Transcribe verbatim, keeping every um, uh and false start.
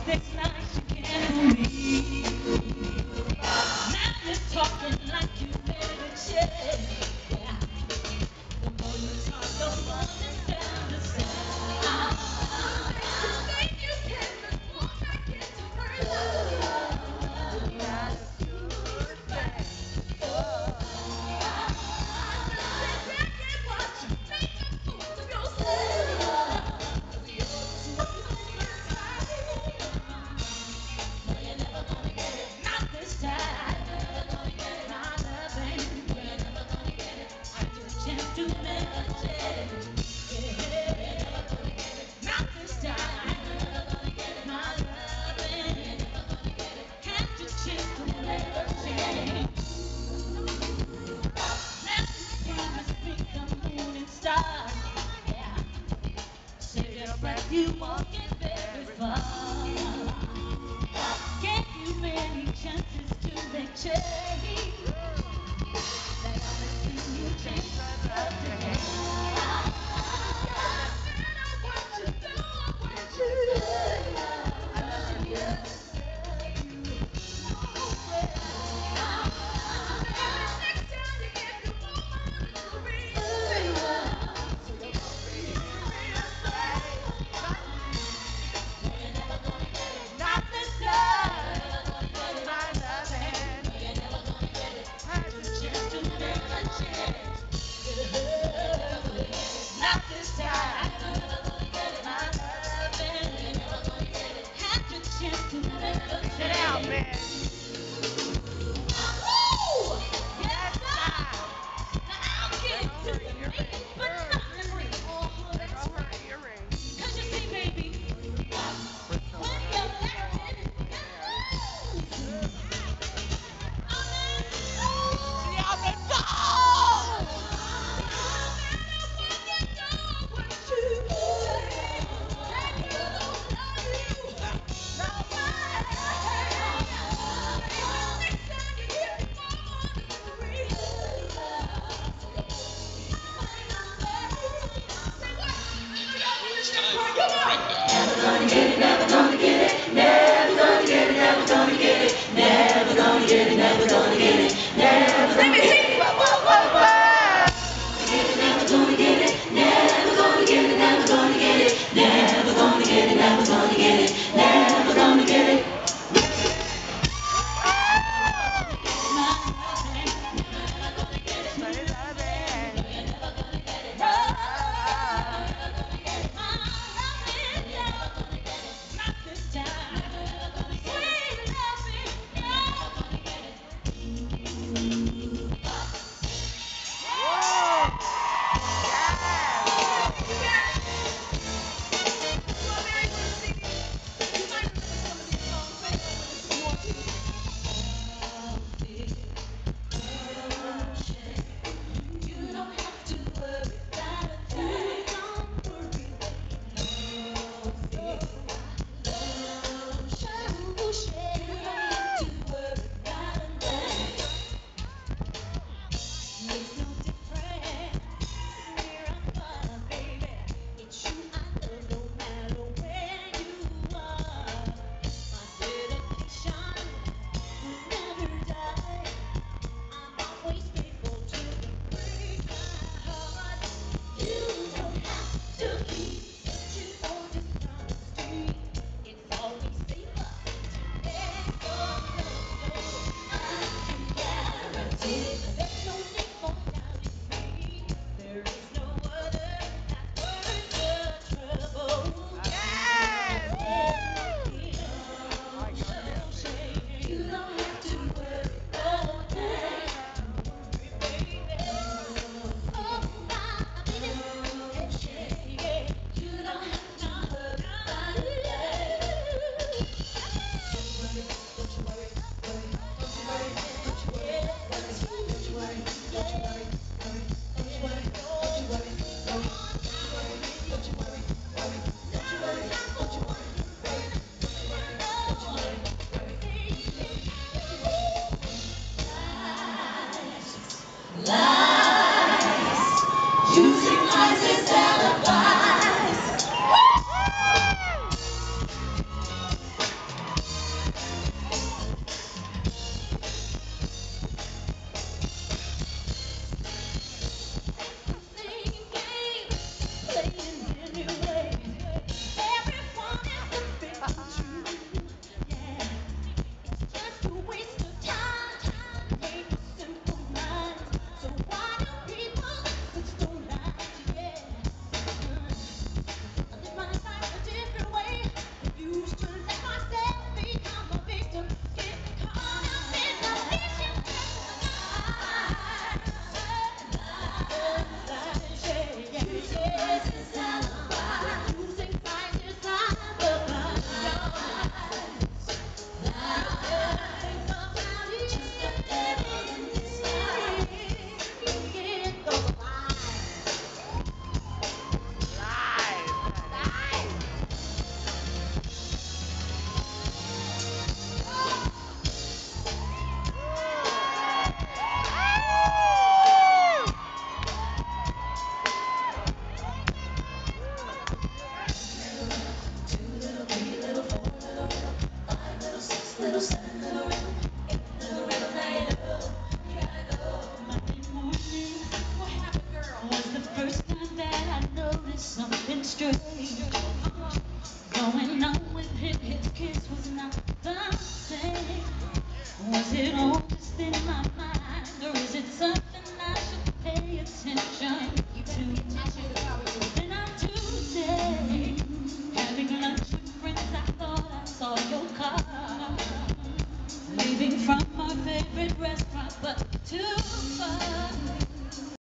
This night you can't leave. Now you're talking like you never changed. Yeah. The more you talk, the more you sound the same. You think you can, but won't make it to further. Yeah, good thing. Sit back and watch you make a fool of yourself. Not this time. Not loving. I just can't do that. Not this time. Not loving. Have to change to never change. Now you promise me the moon and stars. Yeah. Save your breath, you won't get very far. Gave you many chances to make change. That only thing you change was today. And I want you to know I want you to. I love you. Next time you get your woman to read. Not this time. My loving. Had the chance to never change. Not this time. My loving. Had the chance to never change. Sit down, man.